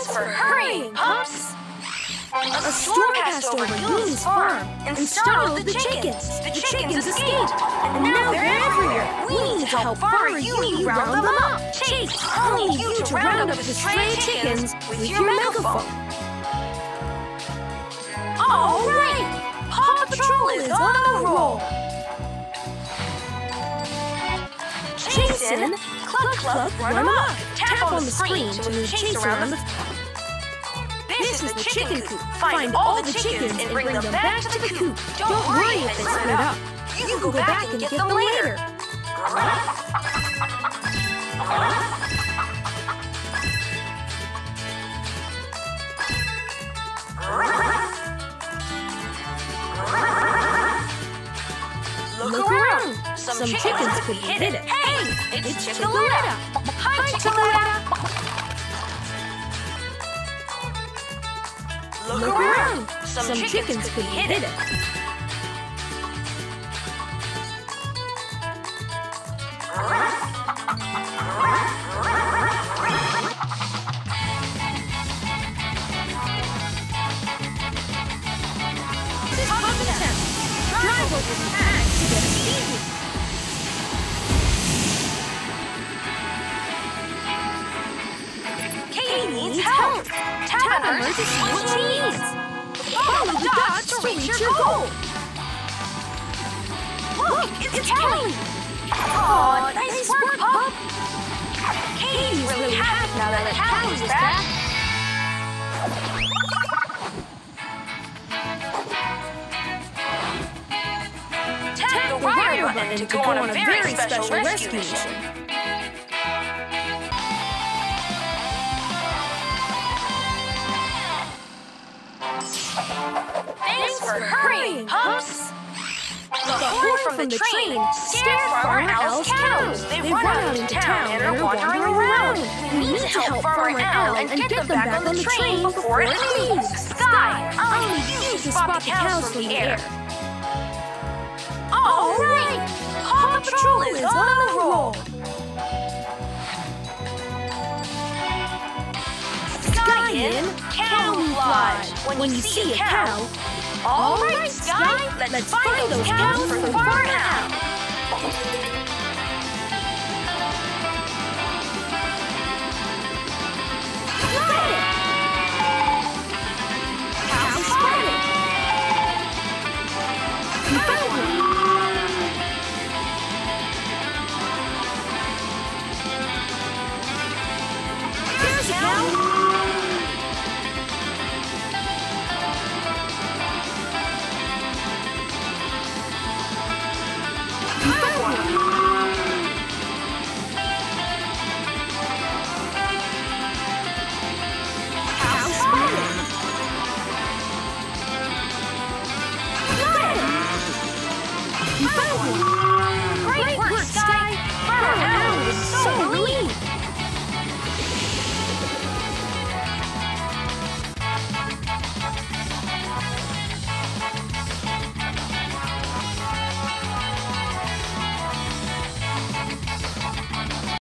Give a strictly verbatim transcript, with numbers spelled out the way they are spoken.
Thanks for hurrying, pups! A storm passed over Yuli's farm and startled the chickens. The chickens escaped, and now they're everywhere. We need to help Farmer Yuli round them up. Chase, I'll need you to round up the stray chickens with your megaphone. All right! Paw Patrol is on a roll. Jason, cluck cluck, run amok. Tap on the screen to move Chase around the... This is the chicken coop. Find all the chickens and bring them back to the coop. Don't worry if they split up. You can go back and get them later. Look around. Some chickens could hit it. Hey, it's Chickaletta. Hi, Chickaletta. Look around! Some, Some chickens, chickens could hit it. Top of the tent. Drive over the pack to get a speed. Katie needs help. Tap on her to see what she needs. Follow the dots to reach your goal. Look, it's Kelly. Aw, nice work, pup. Katie's really happy now that Kelly's back. Tap the wire button to go on a very special rescue mission. Thanks for hurrying, pups! The horn from the train scared Farmer Al's cows. They've run out into town and are wandering around. We need to help Farmer Al and get them back on the train before it leaves. Sky, I'll need you to spot the cows from the air. All right! Paw Patrol is on a roll. Sky in, camouflage. When you see a cow, all right, Sky, let's find those cows for Farmer Al.